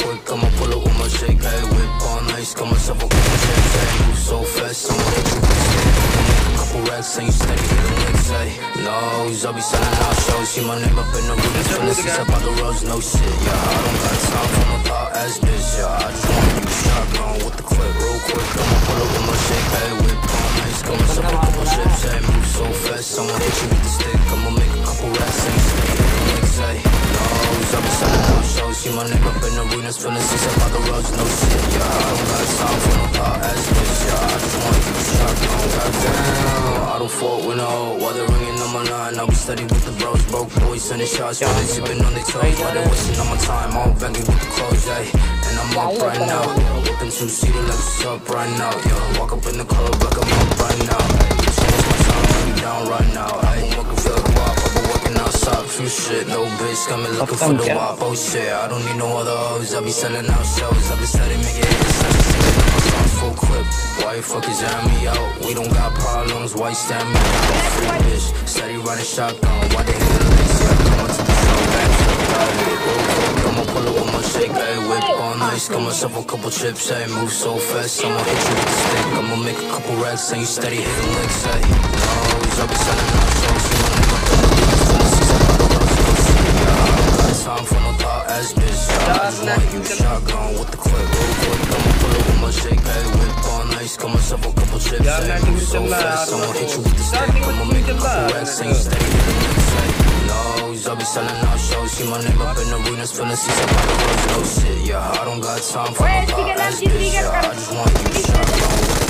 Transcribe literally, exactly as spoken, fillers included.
quick, I'ma pull up with my shake. Hey, whip all nice, got myself a couple chips. Hey, move so fast, I'ma hit you with the stick. I'ma make a couple racks, ain't steady hitting licks. Hey, nose, I'll be selling out shows. See my name up in the roof, feeling six up on the roads, no shit. Yeah, I don't got time for no thought ass bitch. Yeah, I just want you shotgun with the clip real quick. I'ma pull up with my shake. Hey, whip all nice, got myself a couple chips. Hey, move so fast, I'ma hit you with the stick. I'ma make a couple racks, ain't steady hitting licks. Hey, nose, I'll be selling out shows. See my name up in the arenas, feeling six up on the roads, no shit. Yeah, I don't got time for no thought ass bitch. Yeah, I just want you shotgun. Goddamn, I don't fuck with no hoe. While they're ringing on my line, I'll be steady with the bros. Broke boys sending shots, while they sipping on their toes. While they wasting on my time, I'm begging with the clothes, ayy. And I'm up right now, whipping two-seater like what's up right now, yeah. Walk up in the club like I'm up right now, ayy. Change my time, put me down right now, ayy. I'm working for the wop, I've been working outside, few shit. No bitch coming looking for the wop, oh shit. I don't need no other hoes, I be selling out shows. I be steady making hits, I be singing on my songs full clip. Why you fuckers jam me out? We don't got problems, why you stand me out? Free bitch, steady running shotgun, why they hit the lace? Yeah, come on to the show, back to the pilot. Real quick, I'ma pull up with my shake, ayy. Whip all nice, got myself a couple chips, ayy. Move so fast, I'ma hit you with the stick. I'ma make a couple racks, ain't steady hitting licks, ayy. Nose, I'll be selling out shows, see my name up in the arenas, feeling six up on the roads, no shit. Yeah, I don't got time for no thought ass bitch. Yeah, I just want you shotgun with the clip, real quick. I'ma pull up with my shake, ayy. Whip all nice, got myself a couple chips, ayy. Move so fast, I'ma hit you with the stick. I'ma make a couple racks, ain't steady hitting licks, ayy. Nose, I'll be selling out shows. See my name up in the arenas, feeling six up on the roads, no shit. Yeah, I don't got time for no thought ass bitch. Yeah, I just want you shotgun with the